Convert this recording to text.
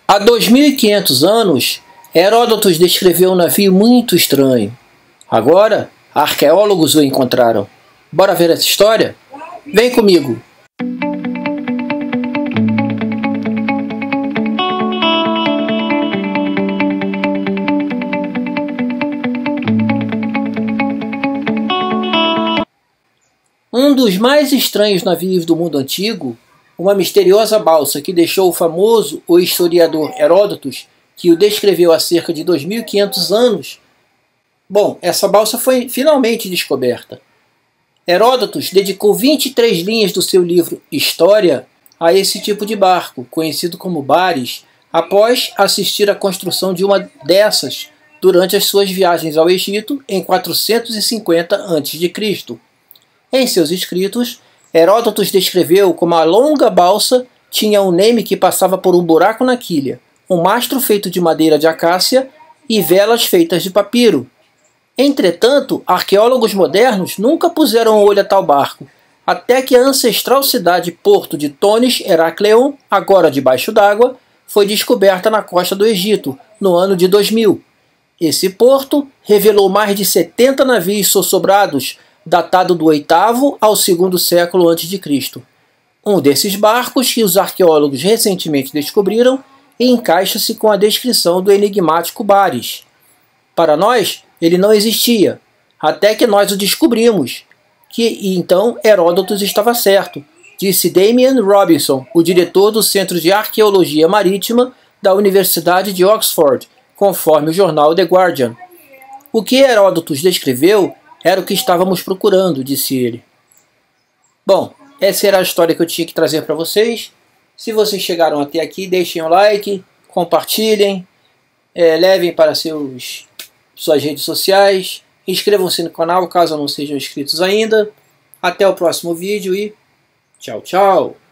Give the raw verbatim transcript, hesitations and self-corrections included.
Há dois mil e quinhentos anos, Heródoto descreveu um navio muito estranho. Agora, arqueólogos o encontraram. Bora ver essa história? Vem comigo! Um dos mais estranhos navios do mundo antigo, uma misteriosa balsa que deixou o famoso o historiador Heródoto, que o descreveu há cerca de dois mil e quinhentos anos. Bom, essa balsa foi finalmente descoberta. Heródoto dedicou vinte e três linhas do seu livro História a esse tipo de barco, conhecido como bares, após assistir à construção de uma dessas durante as suas viagens ao Egito em quatrocentos e cinquenta antes de Cristo. Em seus escritos, Heródoto descreveu como a longa balsa tinha um neme que passava por um buraco na quilha, um mastro feito de madeira de acácia e velas feitas de papiro. Entretanto, arqueólogos modernos nunca puseram olho a tal barco, até que a ancestral cidade-porto de Thonis Herakleion, agora debaixo d'água, foi descoberta na costa do Egito, no ano de dois mil. Esse porto revelou mais de setenta navios sossobrados, datado do oitavo ao segundo século antes de Cristo. Um desses barcos que os arqueólogos recentemente descobriram encaixa-se com a descrição do enigmático Bares. Para nós, ele não existia, até que nós o descobrimos, que e então Heródoto estava certo, disse Damian Robinson, o diretor do Centro de Arqueologia Marítima da Universidade de Oxford, conforme o jornal The Guardian. O que Heródoto descreveu era o que estávamos procurando, disse ele. Bom, essa era a história que eu tinha que trazer para vocês. Se vocês chegaram até aqui, deixem o like, compartilhem, é, levem para seus, suas redes sociais, inscrevam-se no canal caso não sejam inscritos ainda. Até o próximo vídeo e tchau, tchau!